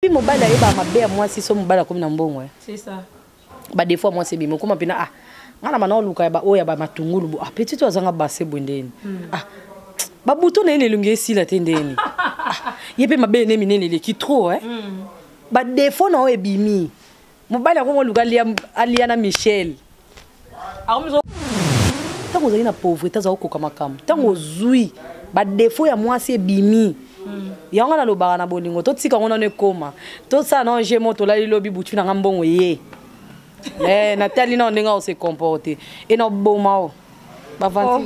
Puis mobile ayeba mabe moi si so mobile comme na mbongo. C'est ça. Ba des fois moi c'est bimo kuma pina ngana mana luka ba oya ba matungulu petit to azanga base bondeni. Ba buto na elungi esila tendeni. Yepe mabe ne minene le ki trop Ba des fois na ebimi. Mobile ko luka aliana Michel. Akomizo tango zali na pauvreté za okoka makam. Tango zui ba défaut ya moi c'est bimi. Yanga na lobara na bolingo to tika ngona ne koma. To ça non j'ai moto la lobi butu na ngambongo ye. Nathalie na ndinga se comporter. Et no bomao. Ba vanti.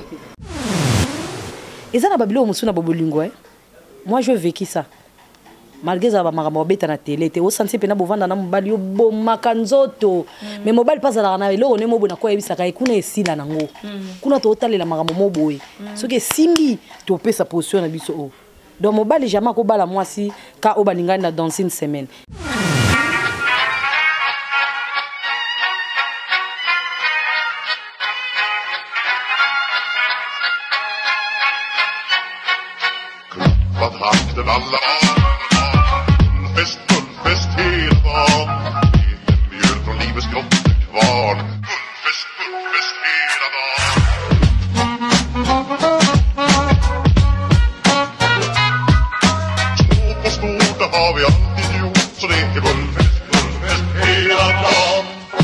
Et ça na babilo musuna bolingo Moi je vécu ça. Malgré ça ba makambo beta na télé te o senti pena bovanda na mobali yo bomaka nzoto. Mais mobali pas za na eloko ne mobo na ko yebisa kai kuna esila nango. Kuna to otalela makambo moboye. Soki simbi to pesa position na biso Donc mobali jamais ko bala moi si ka o balingani na danser une semaine. Fest hela dagen. Mjöl från livets grottekvarn. Fest hela dagen. Små på stort, det har vi alltid gjort. Så det är fest hela dagen.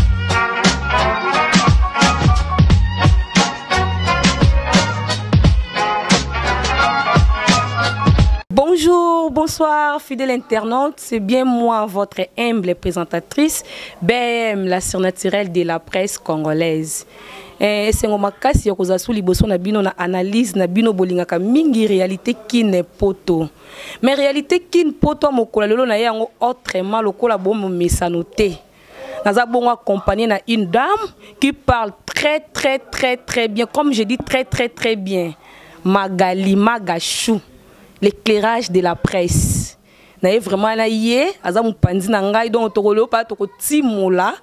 Bonjour, bonsoir, fidèles internautes. C'est bien moi, votre humble présentatrice, BM, la surnaturelle de la presse congolaise. C'est un makasi ya kozasu liboso na bino na analyse na bino bolingaka mingi réalité qui n'est poto. Mais réalité qui n'est poto mokola lelo na yango autrement lokola bomo mesanoté. Naza bongo accompagné na une dame qui parle très bien, comme je dis très bien. Magali Magachou. L'éclairage de la presse. Naye vraiment na yé aza mupandi na ngai donc tokolo pa tokotimola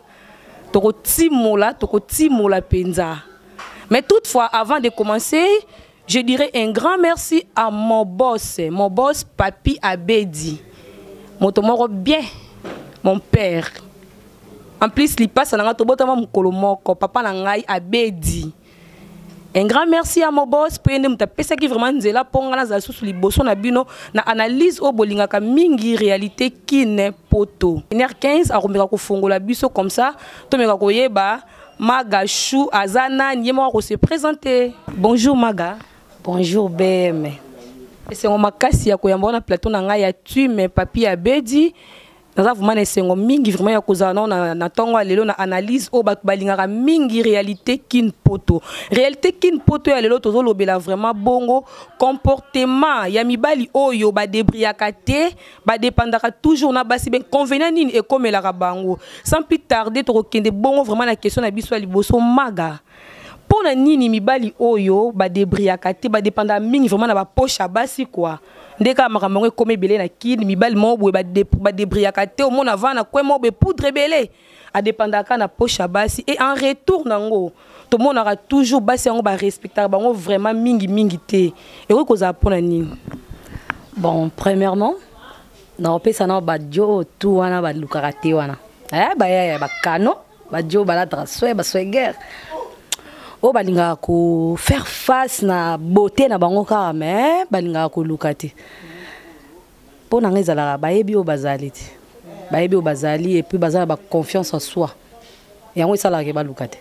penza. Mais toutefois avant de commencer, je dirais un grand merci à mon boss Papi Abedi. Mon tomoro bien mon père. En plus il passe na ngato botama mukolo moko papa na ngai Abedi. Un grand merci à mon boss pour nous taper qui vraiment nous est là pour nous za sous liboso na bino na analyse au bolingaka mingi réalité qui n'est poto. 1h15 a romeka ko fongola biso comme ça to meka ko yeba Magachou azana nyema ko se présenter. Bonjour Maga. Bonjour BM. Et c'est on makasi ya ko yamba na plateau na nga ya tu mais Papi Abedi. Nous avons vraiment mingi vraiment ya kozana na tongo lelo na analyse o balingaka mingi réalité kin poto. Réalité kin poto ya lelo tozo lobela vraiment bongo comportement ya mibali oyo ba débriaka te ba dépendaka toujours na basi ben convenant nini e komelaka bango. Sans plus tarder to kende bongo vraiment la question na biso liboso Maga. Pona nini mibali oyo ba débriaka te ba dépenda mingi vraiment na ba poche basi quoi. Ndeka makambo comme belé na kid mibali mobo ba débriaka te au monde avant na quoi mobo poudre belé a dépendaka na poche basi et en retour nango tout le monde aura toujours basi ngo ba respecter bango vraiment mingi te et ko za pona nini. Bon premièrement na opesa na ba jo tout wana ba lukaka te wana ba ya ba kano ba jo ba la traswe ba swagger o balinga ko faire face na beauté na bango ka mais balinga ko lukati pona ngezala bayebi o bazali ti bayebi o bazali et puis bazala ba confiance en soi yango isala ke ba lukati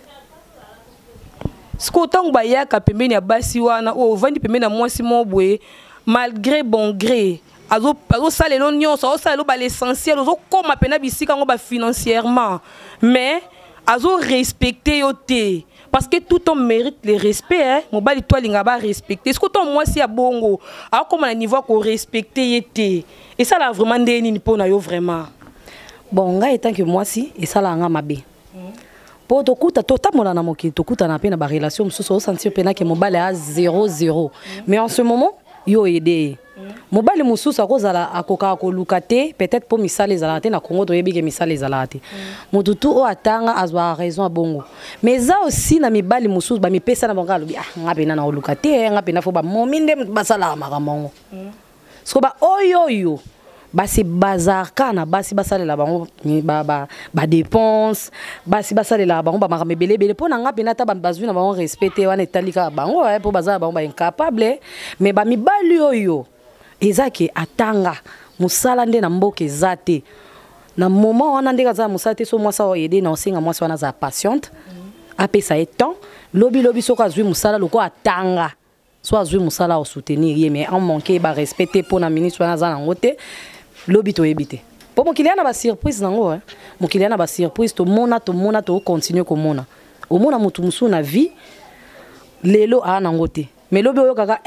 skotango bayaka pembeni ya basi wana o vandi pembeni na mwasi mobwe malgré bon gré azo salelo nyonso azo salelo ba l'essentiel azo koma pena bisika ngo ba financièrement mais azo respecter yo te. Parce que tout homme mérite le respect, hein. Mobali toi linga ba respecter. Est-ce que ton moi si a bongo, alors comme à niveau qu'on respecter était. Et ça là vraiment ndeni ni pona yo vraiment. Bon, nga étant que moi si et ça là nga mabe. Pour to kuta to tamola na moki to kuta na pe na ba relation mususu sentir pena que mobali a 0-0. Mais en ce moment, yo aidé. Mobali mususu akozala akoka ko lukate peut-être pour misala ezalate na Congo to yebi ke misala ezalate. Mututu o atanga azwa raison a bongo. Mais ça aussi na mibali mususu ba mipesa na bango alobi ngape na lukate ngape na fo ba mominde basala makamongo. So ba oyoyo basi bazar kana basi basalela bango ba dépense basi basalela bango ba makambo ebele po na nga pena ta bazwi na bango respecter wana etalika bango po bazala bango ba incapable mais ba mibali oyo ezaki atanga musala nde na mboka ezate na moment wana ndeka za musala te so mwasa oyede na osenga mwasa wana za patiente apesa etant lobi soko azwi musala loko atanga so azwi musala o soutenir ye mais en manquer ba respecter pour na ministre wana za nango te lobi to ebite po mokili na ba surprise nango mokili na ba surprise to mona to continuer ko mona o mona mutu musu na vie lelo nango te mais lobi oyo kaka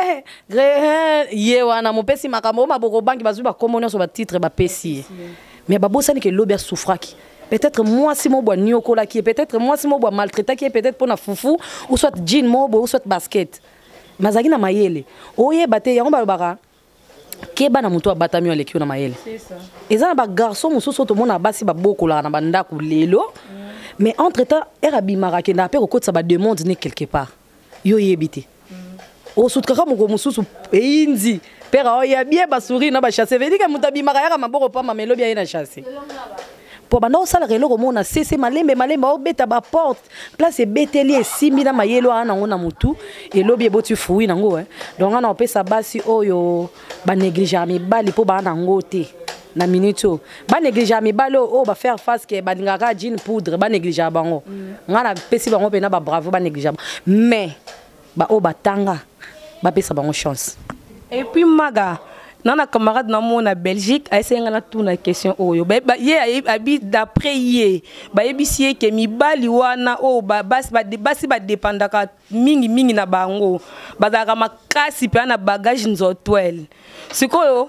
ye wana mopesi makambo maboko banki bazwi ba komona so ba titre ba pesi mais babosani ke lobi a souffraki peut-être moi si mo bois nyokola qui peut-être moi si mo bois maltraité qui peut-être pour na foufou ou soit jean mobo ou soit basket mazaki na mayele oye bate yango balobaka keba na mutu abatami oleki na mayele c'est ça eza ba garçon mususu to mona basi babokola na banda ku lelo mais entre temps erabimaka ke na pe ko sa ba demande ne quelque part yo yebite o sutkaka moko mususu einzi pera oya bien basuri na ba chasser veut dire que mutabimaka yaka maboko pa mamelo bien na chasser pour banda osala reloko mona cesse malembe obeta ba porte place beteli esimbi na mayelo ana ngona mutu elobi eboti fruit nango donc ana opesa basi oyo ba négliger mibali po ba na ngote na minute ba négliger mibali o ba faire face que ba lingaka jean poudre ba négliger bango ngana pesi bango pena ba bravo ba négliger mais ba o batanga ba pesa bango chance et puis maga nana camarade na mon na Belgique a essayé ngana tout na question oyo ye habite d'après ye ba yebisie ke mibali wana o basi ba dépendaka mingi na bango bazaka makasi pe na bagage nzotwel sikoyo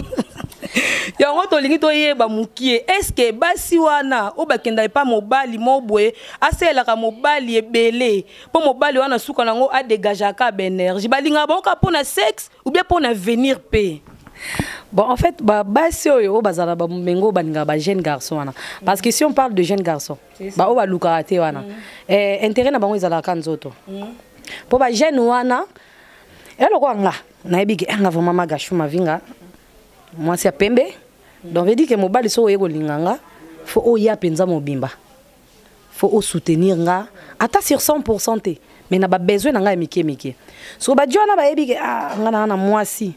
yango to lingi to yeba mukie est-ce que basi wana o bakenda pa mobali mobwe aselaka mobali ebele po mobali wana suka nango a dégager ka énergie balinga boka pona sexe ou bien pona venir paix. Bon, en fait, basi oyo bazala ba mengo baninga ba jeune garçon wana parce que si on parle de jeunes garçons ba o ba lukate wana intérêt na bango ezala ka nzoto po ba jeune wana eloko nga na ebiki nga vraiment magashu mavinga moi c'est pembe donc veut dire que mobali so yeko linganga faut o ya penza mobimba faut o soutenir nga ata sur 100% te mais na ba besoin nga mike so ba jona ba ebiki nga na moi si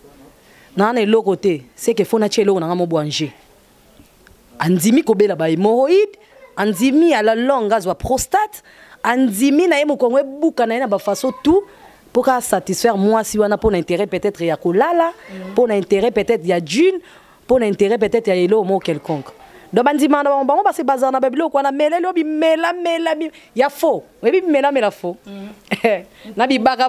na le côté c'est que faut na chelo na mo boanger andimi ko bela ba hémorroïde andimi à la longue azwa prostate andimi na yemo kongwe buka na ba façon tout pour ka satisfaire moi si wana pour intérêt peut-être ya kolala pour intérêt peut-être ya dune pour intérêt peut-être ya elo mo quelconque do bandima na bango parce que bazana babilo ko na melelo bi mela ya faux webi mela faux na bi baga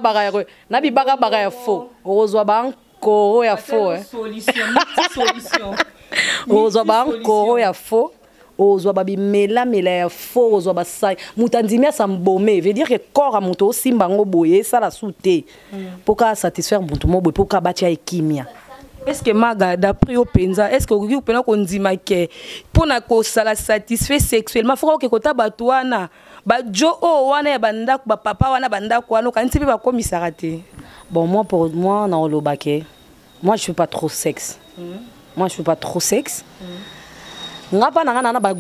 ya faux ozwa bang koro ya faux solution ozwa ba koro ya faux ozwa ba mela ya faux ozwa ba sai mutandimi sa mbome veut dire que corps a muto simba ngo boye ça la souté pour ka satisfaire muto mo boye pour ka batia ekimia. Est-ce que maga d'après au penza est-ce que vous pena ko ndima ke pona ko sala satisfait sexuellement faut que kota batwana ba jo o wana ya banda ba papa wana banda ko wana kanti ba komisara te. Bon, moi, pour moi, dans le baquet, moi, je ne suis pas trop sexe. Moi, je ne suis pas trop sexe. Je ne suis pas trop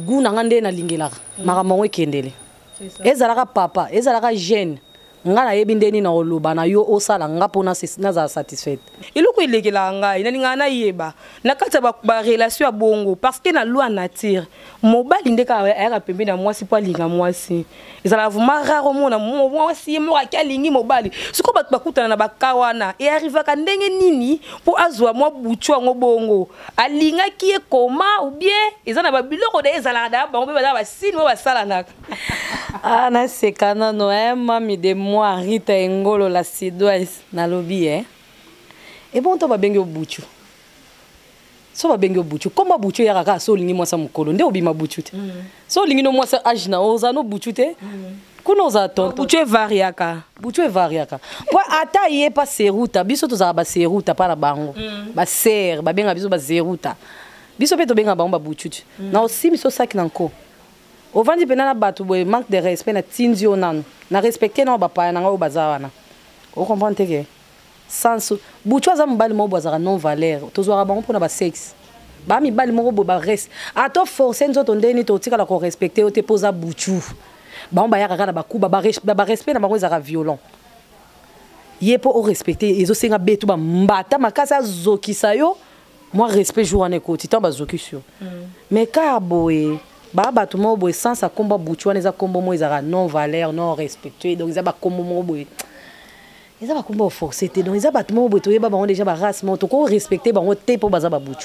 sexe. Ezalaka papa, ezalaka jeune. Ngana yebindeni na oloba na yo osala nga pona na satisfait. Iloko ilekela ngai na ngana yeba. Na kata ba relation ya bongo parce que na loi nature. Mobali ndeka ayaka pembe na mwasi po alinga mwasi. Ezala vraiment rare mona mwasi mo akalingi mobali. Siko batu bakutana na bakawana e arriva ka ndenge nini po azwa mwa buchu ngo bongo. Alinga ki e koma ou bien ezana ba biloko de ezala da bango be ba sini mo basala naka. Ah na sekana no mami de moi Rita Ngolo la sidoise na lobby et bon to ba bengi obuchu so ba bengi obuchu comme obuchu ya kaka so lingi mwasa mukolo nde obima buchu te so lingi no mwasa ajna oza no buchu te kuno za tonto buchu variaka kwa ata ye pa seruta biso to za ba seruta pa na bango ba ser ba benga biso ba zeruta biso pe to benga bango ba buchu na aussi biso sak nanko au vandi penana batu boy manque de respect na tinzio nanu na respecter na ba pa na ngo bazawana o comprendre que sans butu aza mobali moko azaka non valeur tozwaka bango mpona basexe bamibali moko bo bareste ato force nzoto ndeni totikala korespecte yo te mpo oza butu bango bayaka kaka na bakuba barespect na bango ezaka violent ye mpo orespecte ezosenga betu bambata makasi azokisa yo mwa respect jour wana ekoti ntango bazokisi yo mais kaka boye bato moko boye sans akomba butu wana eza kombo moko ezaka non valeur non respectueux donc eza bakombo moko boye eza bakombo oforce te donc eza bato moko boye toyeba bango déjà barace moko tokorespecte bango te mpo baza babutu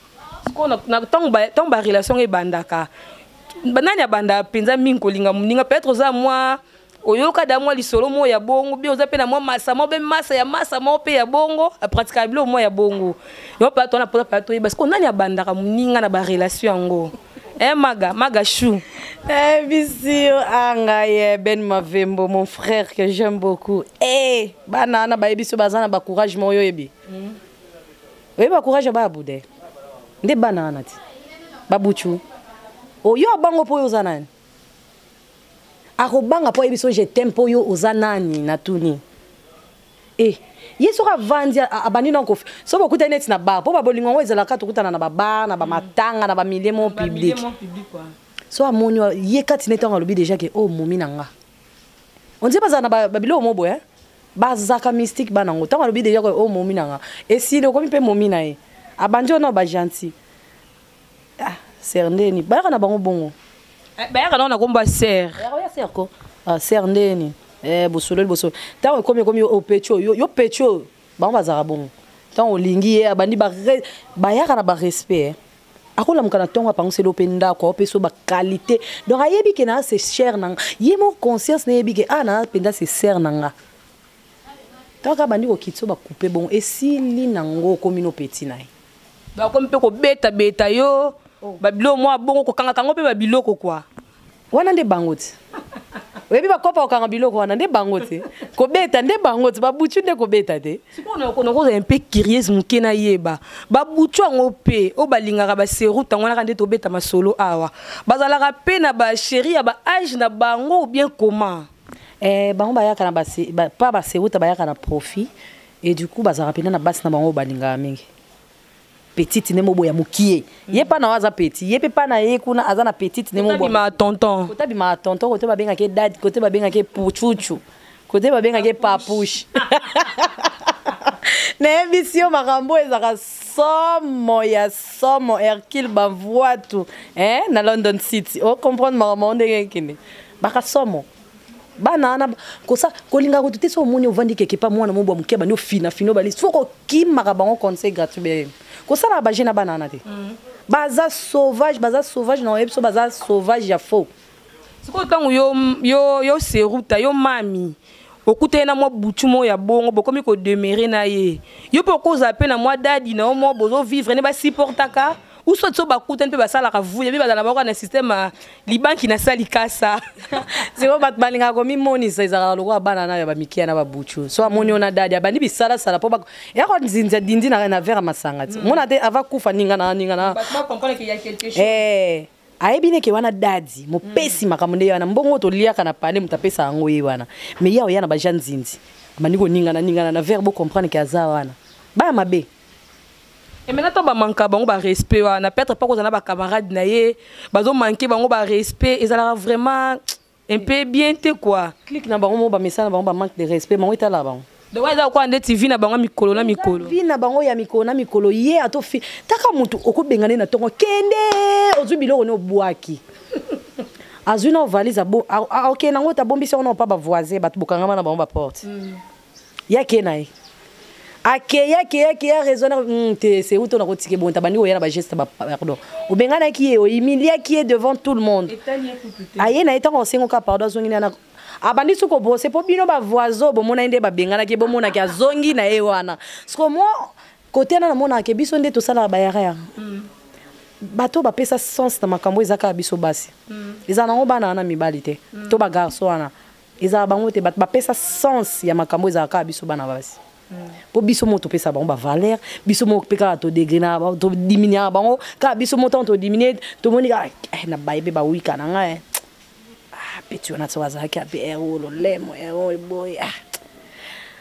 ntango barelation ebandaka nani abanda mpenza mingi kolinga moninga peut-être oza mwa oyoka da mwa lisolo moko ya bongo bi oza mpe na mwa masa moko mpe masa ya masa moko mpe ya bongo apratikaka biloko moko ya bongo yo mpe atona mpoza mpe toyeba siko nani abandaka moninga na barelation yango maga chou bisio anga Ben Mavembo mon frère que j'aime beaucoup banana bayebi so baza na bacourage moko oyebi oyebi bacourage baya bude nde banana ti babuchu oyo abango mpo oyo oza nani akobanga mpo oyebi so je t'aime mpo oyo oza nani na tuni ye soki avandi abandi nango so bokutani neti na bar mpo babolingo yango ezalaka tokutana na babar na bamatanga na bamilie mo public so amoni ye kati neti yango alobi déjà ke o momi na nga ondie bazala na babiloko mo boye bazaka mystique banango ntango alobi déjà ke o momi na nga esili okomi mpe momi na ye abandi ono bagentil ser ndeni bayaka na bango bongo bayaka nao na kombo ya ser ya ser ko ser ndeni bosololi ntango ekomi yo peti oyo yo peti oyo bango bazaka bongo ntango olingi ye abandi bayaka na barespect akolamuka na ntongo apangoseli ope ndako aope so baqualité donc ayebi ke na se cher na nga ye mo conscience nayebi ke na mpenza se ser na nga ntango kaka bandi kokiti so bakupe bongo esili nango okomi no peti na ye bakomi mpe kobetabeta yo babiloko mwa bongo kokangaka yango mpe babiloko kwa wana nde bango ti oyebi bakopa kokanga biloko wana nde bango te kobeta nde bango te babutu nde kobeta te sikonakozala mpe curieuse moke nayeba babutu yango mpe oyo balingaka baseroute yango naka nde tobeta masolo awa bazalaka mpe na basheri ya baage na bango ou bien comment bango bayaka na pa baseroute bayaka na profit et du coup bazalaka mpena na basi na bango oyo balingaka mingi petite ne mobo ya mukie ye pa na waza petit ye pe pa na ye kuna aza na petite ne mobo ma tonton kote ba benga ke dad kote ba benga ke puchuchu kote ba benga ke papush na emission makambo ezaka somo Hercule Bavoatu na London City o comprendre makambo ndenge kende baka somo bana kosa kolinga ko tuteso moni ovandi keke pa mwana mobo muke bani ofina bali foko kimaka bango conseil gratuit kosala bajena banana te baza sauvage na ebiso baza sauvage ya faux siko tango yo seruta yo mami okute na mwa butu mo ya bongo bokomi ko demeurer na ye yo pe koza pe na mwa dadi na mo bozo vivre ne ba supportaka ou soit so bakutani mpe basalaka vuya mpe bazala bako na système libanki na sali kasa siko bato balingaka komimonisa ezalaka lokola bana na ya bamikia na babutu so amoni ona dadi abandi bisalasala mpo yako nzinzi dindi na vera masanga ti mona te ava kufa ningana ayebi neke wana dadi mopesi makambo nde wana mbongo toliaka na pane moto apesa yango ye wana mais yawo ya na baja nzinzi abandi koningana na vera bocomprendre ke aza wana baya mabe et maintenant ba manka bango ba respect wana peut-être pas kozana ba camarade na ye bazo manquer bango ba respect ezala vraiment un peu bien te quoi clique na bango mo ba message na bango ba manque de respect bango etala bango donc wala kwa nde TV na bango mikolo na mikolo TV na bango ya mikolo na mikolo ye atofi taka mutu okobengana na tongo kende ozu biloko ne obwaki azui na valise abo ok nango tabombisi ona pa ba voisin batu bokangama na bango ba porte ya kenai Akeya raisonner c'est où ton rotike bon tabani oya na ba geste ba pardon obengana ki e o humilier qui est devant tout le monde aye na etango sengo ka pardon zongi na abandi suko bose po bino ba voisin bo mona inde ba bengana ke bo mona ki azongi na e wana sko mo côté na mona ke biso nde to sala ba yaya bato ba pesa sens na makambo ezaka biso basi ezana ngo bana na mibali te to ba garçon wana ezala bango te ba pesa sens ya makambo ezaka biso bana basi po biso moto pesa bango ba valeur biso mo peka to degré na ba to diminuer bango ka biso moto to diminuer to moni na baebe ba wika na nga petit on a tsaza ka pe ero lo lemo ero boy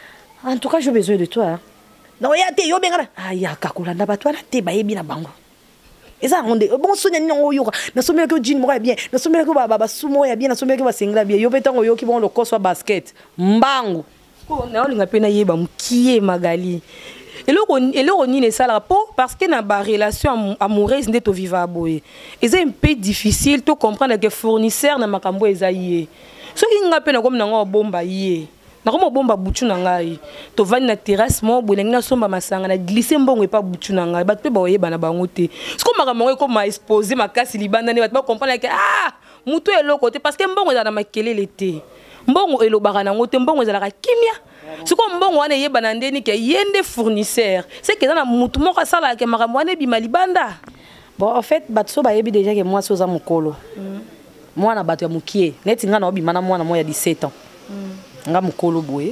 En tout cas, j'ai besoin de toi. Hein. Non, il y a des yo bengara. Ah, il y a kakulanda ba toi na te ba yebi na bango. Et ça on bon sonya nyongo yo. Na somela ko jean mo bien. Na somela ko ba sumo ya bien, na somela ko ba singla bien. Yo petango yo ki bon le koso basket. Mbango. Ko na olinga pe na yeba mukie Magali. eloko nini esalaka po parce que na ba relation amoureuse nde toviva boye eza un peu difficile to comprendre que fournisseur na makambo eza ye soki nga pe na komi nango bomba ye nakoma bomba butu na ngai tovandi na terrasse mo boye nangi nasomba masanga na glisse mbongo epa butu na ngai bato mpe baoyeba na bango te siko makambo yango ekoma expose makasi libanda nde bato bakomprendre ke mutu eloko te parce que mbongo eza na makelele te mbongo elobaka nango te mbongo ezalaka kimia siko mbongo wana eyeba na ndeni ke yende fournisseur c'est que na mutu moko asalaka ke makambo wana ebima libanda. Bon en fait bato so bayebi déjà ke mwasi oza mokolo mwana bato ya mokie neti nga na obima na mwana moya 17 ans nga mokolo boye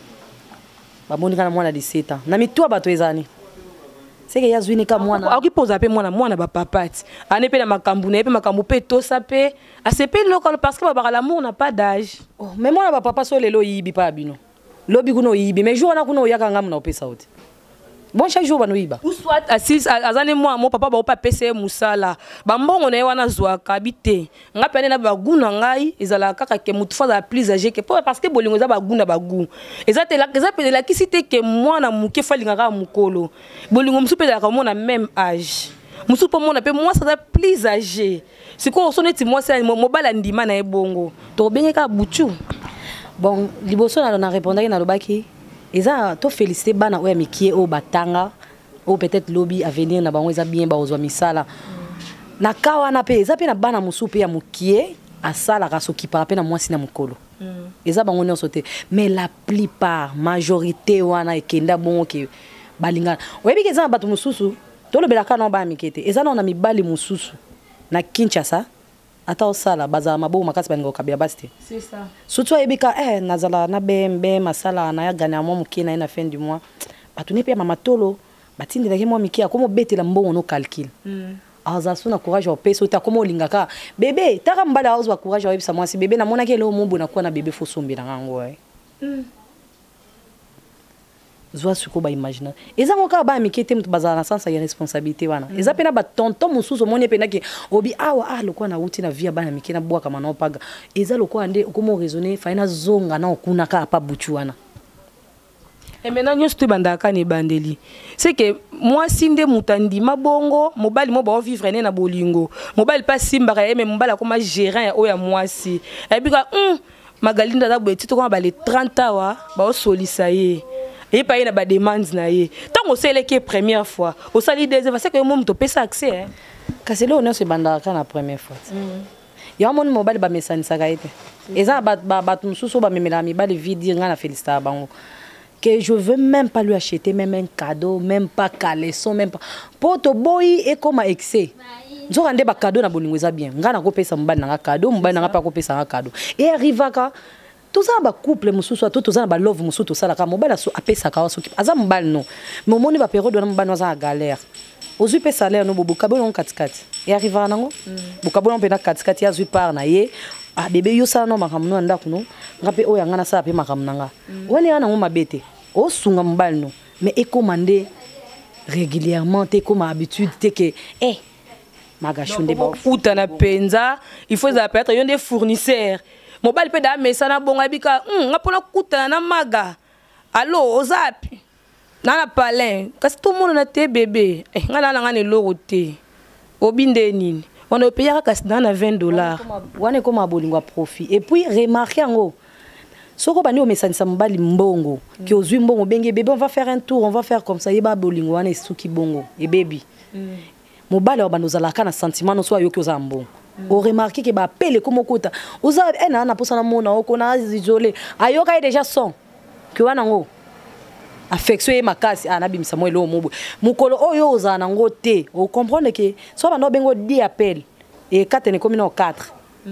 bamoni kana mwana 17 ans na mitwa bato ezani c'est que yazwini ka mwana akipoza pe mwana ba papati ane pe na makambu na pe makambu pe tosa pe asepe local parce que ba l'amour n'a pas d'âge. Oh mais mwana ba papa so lelo yibi pa bino lobi kuno yibi mais jour na kuno yaka ngam na opesa oti bon chaque jour bano yiba ou soit assise azane moi mon papa ba opa pese musala ba mbongo na wana zwa kabite nga pene na baguna ngai ezala kaka ke mutu fa za plus âgé que parce que bolingo za baguna bagu ezate la pe la kisite ke mwana muke falinga ka mukolo bolingo musupe za ka mona même âge musupe mona pe moi ça plus âgé siko soneti moi c'est mobala ndima na ebongo to bengeka butu. Bon liboso na répondaki na lobaki eza to féliciter bana oya mikie o batanga ou peut-être lobby à venir na bango eza bien ba ozwa misala na kawa na pe eza pe na bana musupe ya mukie asala ka sokipa pe na mwasi na mukolo eza bango nyonso te mais la plupart majorité wana ekenda bongo ke balingana oyebi ke eza bato mususu to lobelaka na ba mikete eza na mibali mususu na Kinshasa ata osala baza mabo makasi baninga okabila basti c'est ça surtout ebika nazala na bembe masala na ya gana mo mukina na fin du mois batune pe mama tolo batindela ke mo mikia komo betela mbongo no calcul aza suna courage au peso ta komo lingaka bébé taka mbala auzwa courage au ebisa mwasi bébé na mona ke lo mumbu na kwa na bébé fo sombi na ngango zwa suko ba imaginer eza ngoka ba mikete mtu bazala na sense ya responsabilité wana eza pena ba tonton mususu moni pena ke obi awa lokwa na uti na via bana mikena bwa kama na opaga eza lokwa ande komo raisonner faina zonga na okuna ka pa butu wana. Et maintenant nous sommes bandaka ni bandeli c'est que moi sinde mutandi mabongo mobali mo ba vivre na bolingo mobali pas simba ka eme mobali akoma gérant ya oya mwasi ebika Magalinda da boye tito ko ba les 30 ans ba osolisa ye et pas y a ba demande na ye tant on sait que première fois au sali des parce que moi to pesa accès hein kaselo on se bandaka na première fois ya mon mobile ba message saka ete eza ba mususu ba memela mi ba le vidi nga na féliciter bango que je veux même pas lui acheter même un cadeau même pas caleçon même pas poto boy et comme excès nzoka nde ba cadeau na bolingo eza bien nga na ko pesa mobile na cadeau mobile na pa ko pesa nga cadeau et arrivaka tout ça ba couple mususu tout ça ba love mususu tout ça la ka mobile so apesa ka so aza mbal non mais moni ba période na mbano za galère ozu pe salaire no bobo kabolo katikati et arriva nango bokabolo pe na katikati azu par na ye bébé yo sala no makamno ndako no ngape o yanga na sala pe makamnanga woni ana ngo mabete o sunga mbal no mais e commandé régulièrement te comme habitude te que magashunde ba futa na penza il faut ça peut-être yon des fournisseurs mobile pe da mesana bonga bika ngapona kuta na maga allo ozapi na palin kasi tout le monde na te bébé ngana na ngane loroté obinde nini on a payé kasi na $20 wane koma bolingo profit et puis remarquer ngo soko bani o mesanisa mbali mbongo ki ozwi mbongo benge bébé on va faire un tour on va faire comme ça yeba bolingo wane suki bongo et baby mobile wa banozala kana sentiment no so yoki oza mbongo o remarquer que ba pele comme kota oza na posa na mona oko na isolé ayoka déjà son que wana ngo affection e makasi anabimisa mo elo mubu mukolo oyo oza na ngo te o comprendre que so ba no bengo 10 appel et 4 ne comme no 4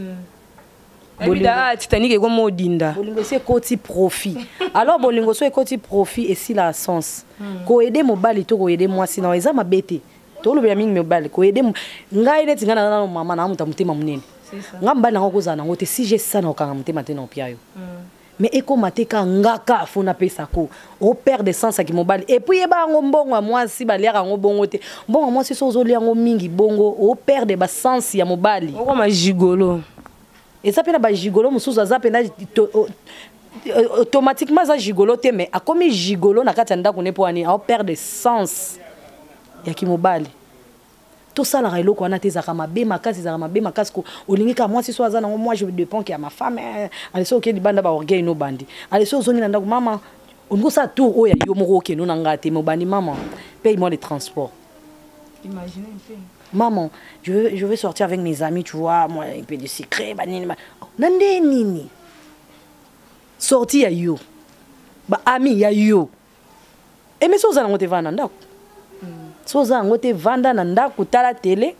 bolingo titanique comme odinda bolingo c'est côté profit alors bolingo so côté profit et si la sens ko aider mobali to ko aider moi sinon eza mabete to lo bya mingi mobali ko aider ngai neti ngana na mama na muta mutema munene ngamba na ngo kozana ngo te si je sana okanga mutema te na opiayo mais eko mateka ngaka fona pesa ko o perdre sens ki mobali et puis eba ngo mbongo moi si ba lera ngo bongo te mbongo moi si so zo ngo mingi bongo o perdre ba sens ya mobali oko ma gigolo et ça pena ba gigolo mususu za pena automatiquement ça gigolo te mais a comme gigolo na kati ndako ne po ani o perdre sens ya ki mobali tout ça la eloko wana te zaka mabe makasi ko olingi ka moi si so azana moi je dépends que à ma femme allez so ke libanda ba orgueil no bandi allez so zongi na ndako mama on ça tout oya yo moko ke no nanga te mo bandi maman paye-moi les transports. Imaginez un peu. Maman, je vais sortir avec mes amis, tu vois, moi un peu de secret banini nande nini sorti ya yo ba ami ya yo et mais so zana ngote vanda ndako soza ngote vanda na ndako tala télé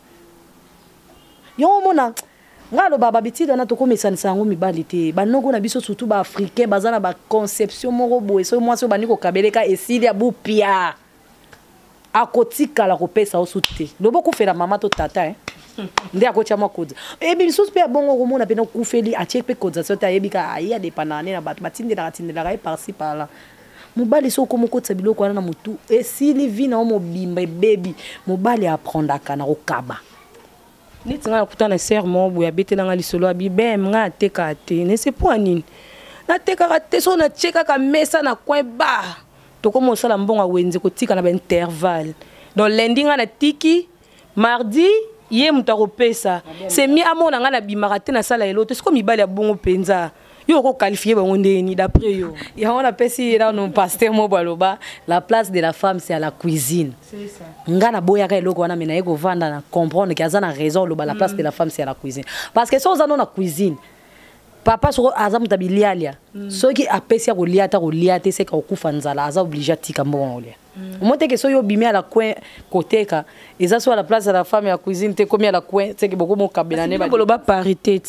yo mona ngalo baba bitida na tokomesa nsango mibali te banoko na biso surtout ba africain bazana ba conception moko boye so moi so baniko kabeleka esili ya bupia akotika la kopesa osute lobo kufela mama to tata nde akocha makoza ebi biso pe bongo komona pena kufeli atie pe koza so ta yebika aya de panane na bat matindela ga par-ci par-là mobali so komo kotsa biloko wana na mutu esili vina o mobimba baby mobali aprendaka na okaba niti nga kutana ser mo boya betela nga lisolo abi bem nga teka te ne c'est pour nini na teka te so na cheka ka mesa na coin ba to komo sala mbonga wenze ko tika na ba intervalle donc lundi nga na tiki mardi ye mutako pesa c'est mi amona nga na bimaka te na sala elote siko mibali ya bongo penza yo ko qualifier bango ndeni d'après yo ya on appelle si là non pasteur mo baloba la place de la femme c'est à la cuisine c'est ça ngana boya ka eloko wana mena yeko vanda na comprendre que azana raison loba la place de la femme c'est à la cuisine parce que so zano na cuisine papa so azamu tabilialia so ki apesi ko liata c'est ka okufa nzala aza obligé tika mbongo olia omote que so yo bimi à la coin koteka eza so à la place de la femme à la cuisine te komi à la coin c'est que beaucoup mo kabela ne ba boloba parité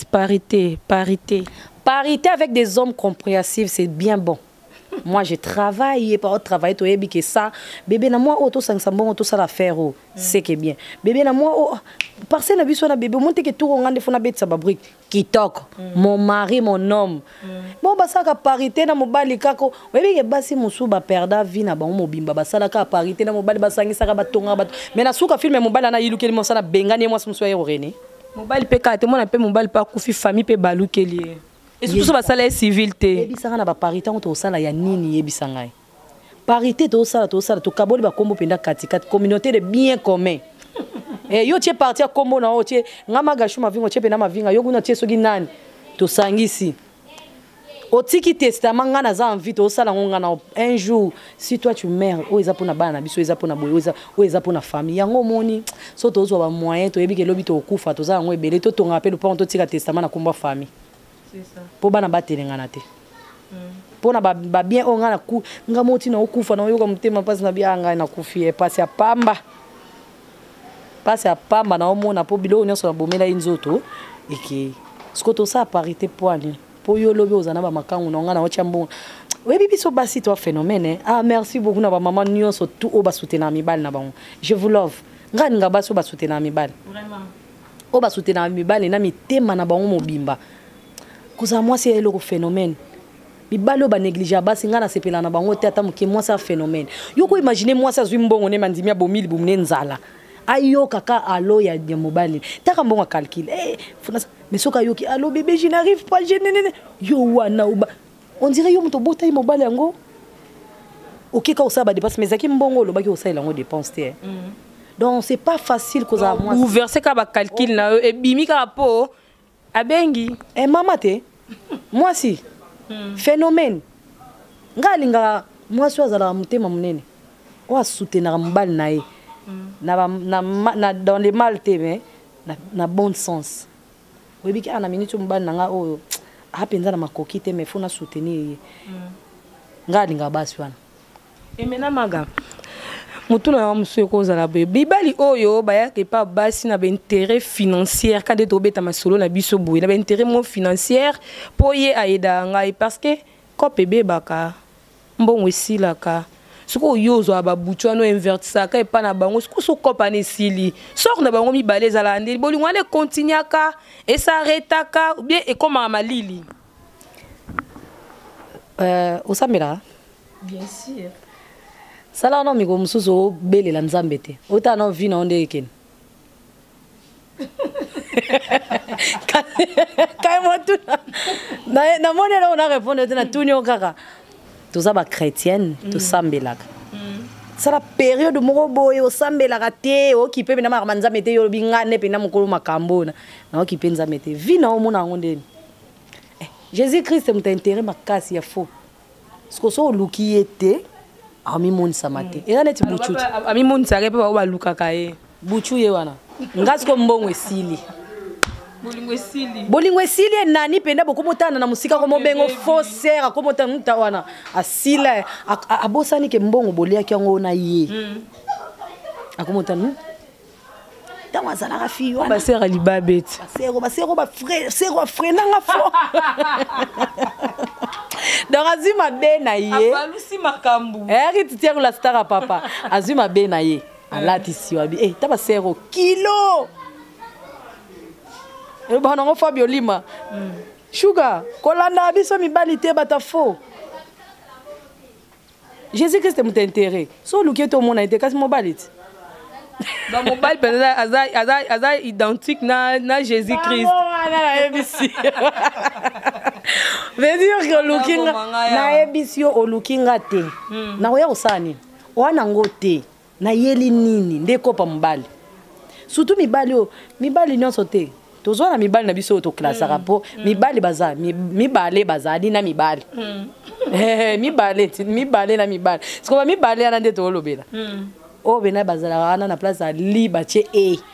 avec des hommes compréhensifs, c'est bien bon. Moi, je travaille, pas travailler, tu es que ça. Bébé, na moi, auto sang sambon, auto ça l'affaire, c'est que bien. Bébé, na moi, parce que na biso na bébé, monte que tout on a fait na bête sa babrique. Qui toque, mon mari, mon homme. Bon, bah ça ka parité na mobali kako. Bébé, que basi musu ba perda vie na ba mobimba ba sala ka parité na mobali ba sangi saka ba tonga ba. Mais na suka film mobali na yilu keli mo sana bengani moi musu ya rené. Mobali pe ka te mo na pe mobali pa kufi famille pe balu keli. Et surtout ça basala civilité. Ebisanga na ba parité on to sala ya nini yebisanga. Parité to sala to kaboli ba kombo penda katikati communauté de bien commun. Eh yo tie parti kombo na o tie ngama gashu mavingo tie pena mavinga yo kuna tie soki nani to sangisi. Otiki testament ngana za envie to sala ngana un jour si toi tu meurs o eza pona bana biso eza pona boyo o eza pona famille yango moni so to zo ba moyen to yebike lobi to okufa to za ngo ebele to tonga pe le pont to tika testament na komba famille. C'est ça. Pour bana batelengana te. Pour na ba bien on ngana ku ngamoti na okufa na yoka mutema pasi na bia ngana na kufie pasi ya pamba. Pasi ya pamba na omona po bilo onyo so na bomela inzoto eki. Skoto sa parité poani. Po yo lobi ozana ba makangu na ngana ocha mbongo. Oui bibi so basi toi phénomène. Ah merci beaucoup na ba maman nyonso tout o ba soutenir mibali na bango. Je vous love. Ngani ngaba so ba soutenir mibali. Vraiment. O ba soutenir mibali na mitema na bango mobimba. Kuza moi c'est le phénomène. Bibalo ba négliger basi ngana sepela na bango te ata muke moi ça phénomène. Yoko imaginer moi ça zwimbongo ne mandimia bomili bumne nzala. Ayo kaka alo ya mobile. Taka mbongo calcul. Mais soka yoki alo bébé je n'arrive pas je yo wana uba. On dirait yo muto bota mobile yango. OK ka osaba dépense mais zaki mbongo lo baki osala yango dépense te. Donc c'est pas facile cause moi. Ou verser ka ba calcul na e bimi ka po abengi eh mama te moi si phénomène ngalinga moi so azala mutema munene wa soutenir mbali na ye na dans les mal te mais na bon sens webi ki ana minute mbali na nga oyo apenza na makoki te mais fona soutenir ngalinga basi wana emena maga mutuna wa musu kozala bibali oyo bayake pa basi na intérêt financier quand de tobeta masolo na biso boye na intérêt mo financier po ye aida ngai parce que ko pebe baka mbongo esilaka siko yozo ababutu ano invertisa ka epa na bango siko so kopa ne sili sort na bango mibale ezala ndeli bolingo ale continuaka et s'arrêtaka ou bien ekoma malili osambela Bien sûr. sala no miko mususu obelela nzambe te ota no vi na onde ekeni kai motuna na moni na ona répondre te na tuni okaka toza ba chrétienne tosambelaka sala période moko boye osambelaka te okipe na mara nzambe te yo bingane pe na mokolo makambo na okipe nzambe te vi na omona ngo ndeni Jésus Christ muta intérêt makasi ya faux parce que so luki ete ami mon samate eza neti buchu ami mon sare pe ba lukaka ye buchu ye wana ngasi ko mbongo esili bolingo esili nani penda bokomotana na musika ko mobengo faussaire ko motana muta wana asila abosani ke mbongo boliaki yango na ye akomotana tango azalaka fille wana basera libabeti basero ba frère sero frère nanga fo donc azima be na ye abalusi makambu eri tiaku la star papa azima be na ye alati siwabi taba sero kilo bana ngo Fabio Lima sugar kolanda biso mibali te bata fo Jésus Christ muta intérêt so luketo mona ite kasi mobali ti ba mobile pena aza identique na Jésus Christ na ebisi veut dire que lookinga na ebisi o lookinga te na oya osani wana ngo te na yeli nini ndekopa mobali surtout mibali nyonso te tozona mibali na biso to classe rapo mibali bazali na mibali mibali na mibali sikoba mibali ana nde to lobela o bena bazala wana na place à liba che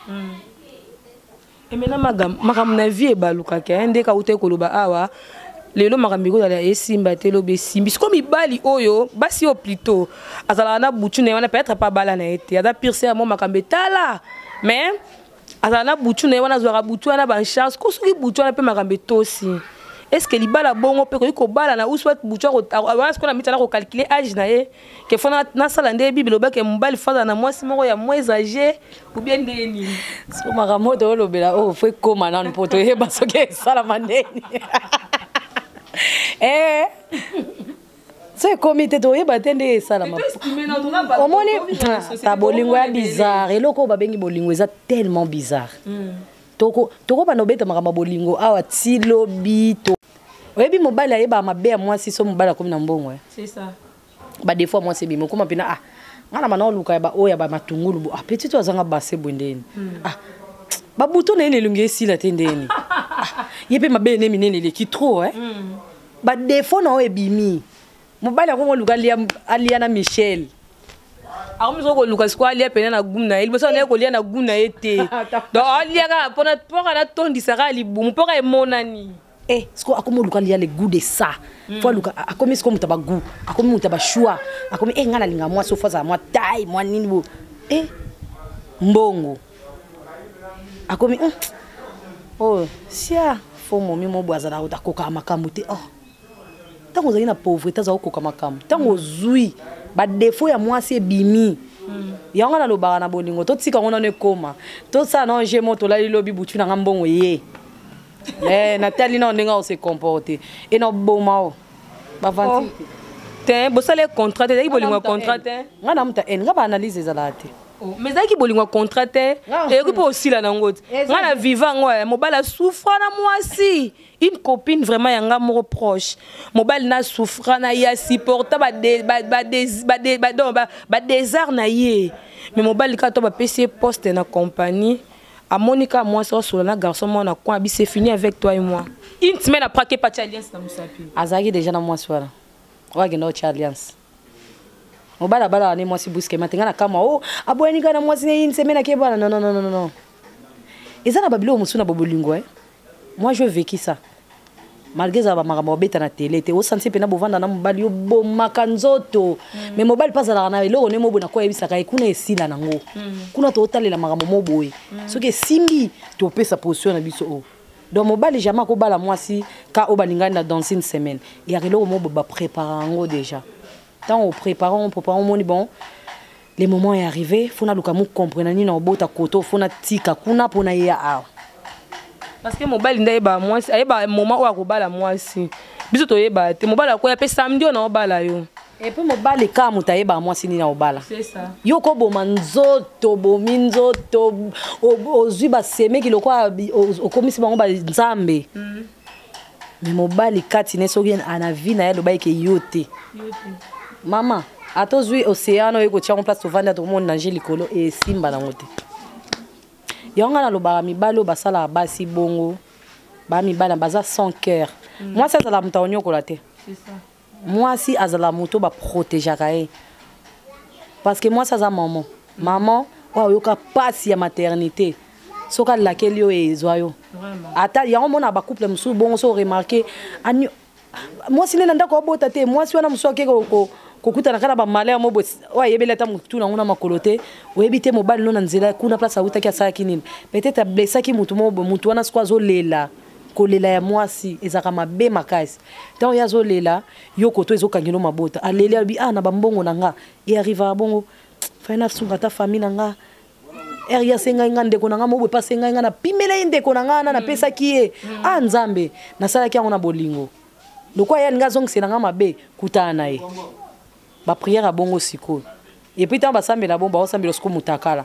emena makambo na vie ebalukaka nde kaute koloba awa lelo makambo ekozala esimba te lobe esimbi siko mibali oyo basi o plutôt azalaka na butu na ye wana peut-être pa bala na ye te aza pirse ya mo makambo etala mais azala na butu na ye wana azwaka butu wana bancharge ko soki butu wana mpe makambo etosi est-ce que libala bongo pe ko bala na uswat butu wana siko na mitana ko calculer âge na ye ke fona na sala nde bible obake mbali faza na mwasi moko ya moins âgé ou bien ndeni so makambo to lobela foi koma na poto yeba soki sala mandeni c'est comité to yeba tende sala ma omoni ta bolingo ya bizarre eloko babengi bolingo eza tellement bizarre toko bana obeta makambo bolingo awa ti lobi to oyebi mobali ayeba mabe ya mwasi so mobali akomi na mbongo c'est ça ba des fois mwasi bimo koma pina ngana mana oluka ya ba oya ba matungulu petit to azanga base bwendeni babuto na ene lungi esila te ndeni yepe mabe ne minene le ki trop ba des fois na oyebimi mobali akongo luka alia na Michel akomiso ko luka siko alia pena na gumna il bosa na ko lia na gumna ete donc alia ka pona na tondisa ka libumu poka emonani siko akomo luka lia le goût de ça fois luka akomi siko mutaba goût akomi mutaba choix akomi ngana linga moi so faza moi taille moi nini bo mbongo akomi sia fo momi mo bwazala utakoka makambo te tango zali na pauvreté za okoka makambo tango zui ba défaut ya mwasi ebimi yango na lobaka na bolingo totika ngona ne koma to sa na je moto la lilobi butu na ngambongo ye Nathalie na ndinga o se comporter et na bomao ba vanti te bosale contrat te yi bolingo contrat te ngana muta nga ba analyse ezalate mais zaki bolingo contrat te et ko aussi la nangote ngana vivant ngwa mobala souffra na mwasi une copine vraiment yanga moko proche mobile na souffra na ya supporta ba désert na ye mais mobile ka to ba PC poste na compagnie à Monica moi sur na garçon moi na quoi c'est fini avec toi et moi une semaine après que pas alliance na musapi azaki déjà na moi soir wa geno alliance mobile bala ni moi si busque matenga na kama abweni kana moi si une semaine ke bala non ezana babilo musuna bobolingo moi je vécu ça malgré ça makambo beta na télé te osanti pena bovanda na mobali yo bomaka nzoto mais mobali pas ala na eloko ne mobona ko yebisaka kuna esila nango kuna to otalela makambo moboye soki simbi to pesa position na biso donc mobali jamais ko bala mwasi ka obalingani na dans une semaine et ya eloko mobo ba préparer ngo déjà tant on préparons moni bon les moments est arrivé fona luka mu comprendre ni na obota koto fona tika kuna pona ya parce que mobile ndaye ba mwasi ayeba moment où akobala mwasi biso toyeba te mobala ko ya pe samedi on obala yo et puis mobali ka muta yeba mwasi nini na obala c'est ça yo ko boma nzoto bomi nzoto ozwi basemeki lokwa okomisi bango banzambe mais mobali kati ne soki ana vie na ye loba yeke yo te mama atozwi océan oyo ekotia ngo place tovanda tokomona danger likolo esimba nango te yango nga nalobaka mibali oyo basalaka basi bongo bamibali baza sans cœur mwasi azala moto aonyokola te mwasi azala moto baprotegeaka ye parce que mwasi aza maman maman oyo ayoka pasi ya maternité soki alakeli yo ezwa yo ata yango mona bacouple mosusu bongo so remarke mwasi nde na ndako abota te mwasi wana mosusu ake kokutana kaka na bamalere mo oyo ayebeli ata motu nango na makolo te oyebi te mobali no na nzela kuna place awutaki asalaki nini peut-être ablesaki motu motu wana siko azolela kolela ya mwasi ezaka mabe makasi ntango ye azolela yo koto ezokangelo mabota aleli alobi na bambongo na nga e arriva bongo fai nasunga ata famille na nga ere ya sengai nga ndeko na nga mobwe pa sengai nga napimela ye ndeko na nga na napesaki ye nzambe nasalaki yango na bolingo lokwa ye alingi azongisela nga mabe kutana na ye bapriere ya bongo sikoyo epuis ntango basambela bongo baosambela siko mutakala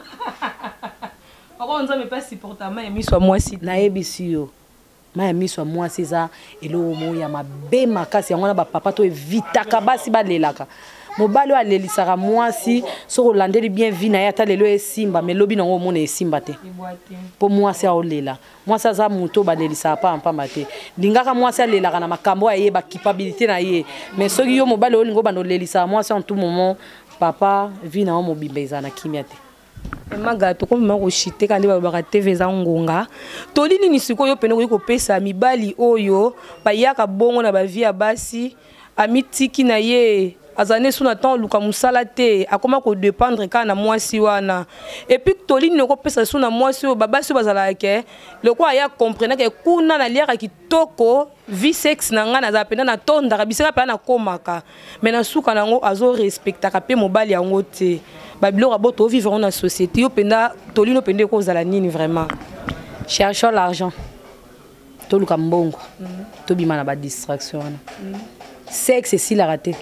nayebisi yo maya miso ya mwasi eza eloko moko ya mabe makasi yango wana bapapa to evitaka basi balelaka mobali oyo alelisaka mwasi soki olandeli bien vi na ye ata lelo esimba me lobi nango omona esimba te mpo mwasi aolela mwasi aza moto balelisaka pampamba te lingaka mwasi alelaka na makambo ya ye bakipabilité na ye mais soki yo mobali oyo olingo bando olelisaka mwasi en tout moment papa vi nango mobimba eza na kimia te maga tokomema koshite kandi balobaka tv eza ngonga toli nini sikoyo pene koki kopesa mibali oyo bayaka bongo na bavie ya basi amitiki na ye azane suna tan luka musala te akoma kodépendre kaka na mwasi wana epuis toli nini okopesa suna mwasi oyo babasi oyo bazalaka ke lokwa aya komprenake kuna naliaka kitoko vie sexe na nga nazala mpena natondaka bisika mpena nakomaka me na suka nango azorespectaka mpe mobali yango te babiloko abo tovivre na société yo mpenda tolino mpenda ekozala nini vraiment cherchons l'argent toluka mbongo tobima na badistraction wana sexe esilaka te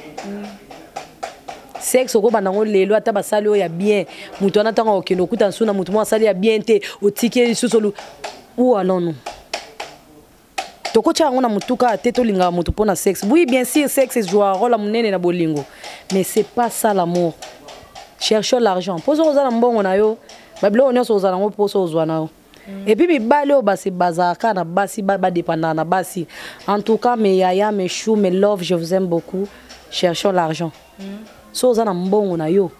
sexe okobanda ngo lelo ata basali oyo ya bien moto wana ntango okende okuta nsu na moto mo asali ya bien te otiki lisusu ou alors non tokotia yango na motuka te tolingaka moto mpo na sexe oui bien sûr sexe ejoua rôle monene na bolingo mais c'est pas ça l'amour cherchons l'argent mpo soki oza na mbongo na yo babiloko nyonso ozala yango mpo so ozwa na yo epuis mibali oyo basi bazalaka na basi badépendaka na basi en tout cas mes yaya mes chou mes love je vous aime beaucoup cherchons l'argent so oza na mbongo na yo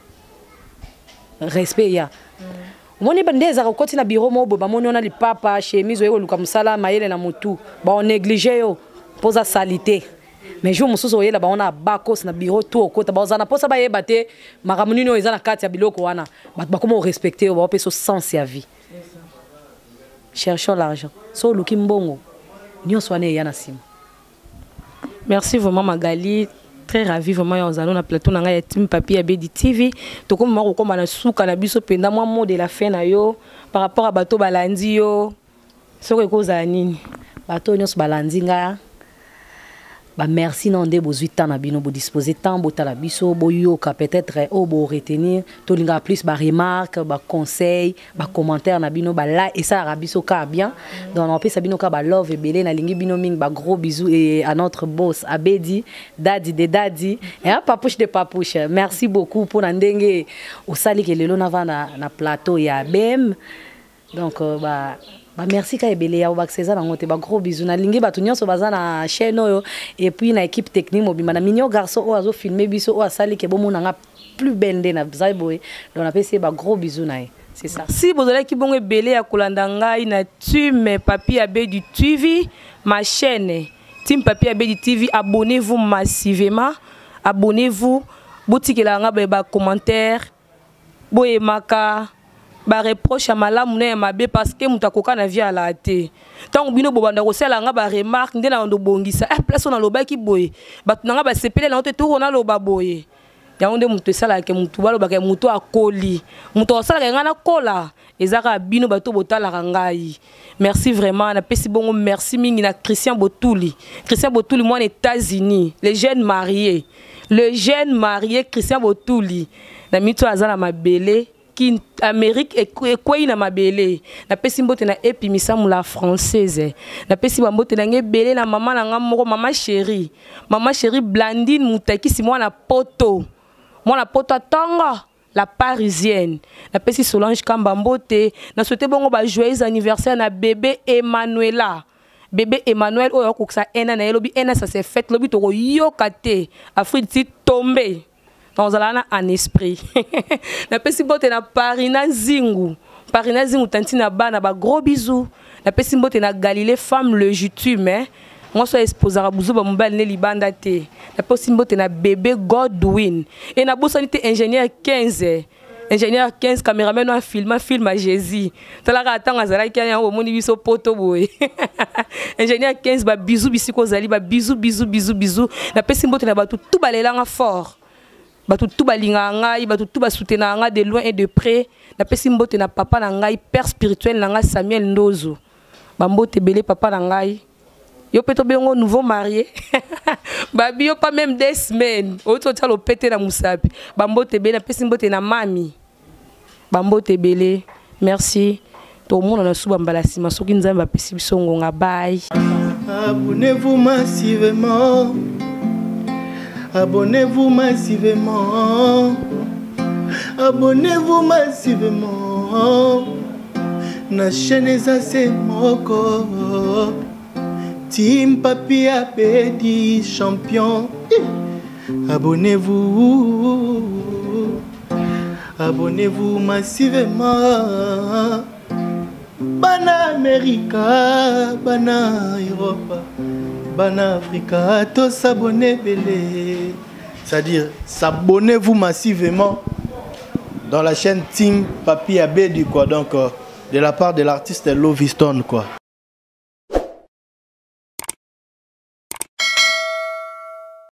respect ya omoni nde ezaka okoti na biro mobo bamoni ona lipapa chemise oyo koluka mosala mayele na motu baonéglige yo mpo oza sali te mais jour mosusu oyela bango na bakosi na biro to okota baoza na mposa bayeba te makambo nini oyo eza na kati ya biloko wana bato bakoma orespecte yo baopesa sens ya vie cherchons l'argent so oluki mbongo nyonso wana eya na nsima merci vraiment Magali très ravi vraiment ya ozalo na plateau na ngai ya Team Papi Abedi TV tokoma kokoma na suka na biso penda mwa mot de la fin na yo par rapport à bato balandi yo soko ekozala nini bato nyonso balandi nga ba merci non de bozwi temps na bino bo disposer temps botala biso boyoka peut-être o bo retenir to linga plus ba remarque ba conseil ba commentaire na bino ba like et ça rabiso ka bien donc on peut ça bino ka ba love et belé na lingi bino ming ba gros bisous et à notre boss Abedi Daddy de Daddy et un papouche de papouche merci beaucoup pour ndenge osali ke lelo na vana na plateau ya BM donc merci ka ebele ya obakiseza nango te ba gros bisous na lingi batu nyonso baza na chaîne oyo et puis na équipe technique mobima na mignon garçon o azo filmer biso o asali ke bomona nga plus bende na zaiboy donc on appelle ba gros bisous na c'est ça si bozala ki bongo ebele ya kolanda ngai na Team Papi Abedi TV ma chaîne Team Papi Abedi TV abonnez-vous massivement abonnez-vous botikela nga ba commentaire boye maka ba reproche à malamu na mabe parce que mutakoka na vie à la té tant bino bobanda ko sala nga ba remarque ndena ndo bongisa place na lobaki boye batu nga ba sepele na ote to na loba boye yango nde mutu esalaka mutu balobaka mutu akoli mutu asalaka nga na kola ezaka bino bato botalaka ngai. Merci vraiment na pesi bongo merci mingi na Christian Botuli moi en États-Unis, le jeune marié Christian Botuli na mito azala mabele ki Amérique et quoi na mabele na pesi mbote na epimisa mu la française na pesi bambote na ngebele na mama na nga moko mama chérie Blandine Mutakisi mwana poto atanga la parisienne na pesi Solange Kambambote na souhaité bongo ba joyeux anniversaire na bébé Emmanuel oyo koksa ena na elobi ena ça s'est fait lobi to yokate Afrique ti tombé dans la en esprit na pesi bote na Parina Zingu tantina bana ba gros bisous na pesi bote na Galilée femme le jutume moi so esposara buzu ba mobile ne libanda te na pesi bote na bébé Godwin et na bosonité ingénieur 15 caméraman no film à Jésus talaka atanga zala ki ya omoni biso poto boye ingénieur 15 ba bisous bisiko zali ba bisous na pesi bote na batu tout balelanga fort batu tout balinga ngai batu tout basoutenanga nga de loin et de près na pesi mbote na papa na ngai père spirituel na nga Samuel Ndozo bambote belé papa na ngai yo peto bengo nouveau marié babi yo pas même 2 semaines auto talo pété na musapi bambote belé na pesi mbote na mami bambote belé merci to mona na suba mbalasi masoki nzamba pesi bisongo nga bye. Abonnez-vous massivement. Abonnez-vous massivement. Abonnez-vous massivement. Na chaîne ça c'est moko. Team Papi Abedi champion. Abonnez-vous. Abonnez-vous massivement. Bana America, Bana Europe. Bana Africa, tous s'abonner belé. C'est-à-dire, s'abonnez-vous massivement dans la chaîne Team Papi Abedi, quoi. Donc, de la part de l'artiste Loviston, quoi.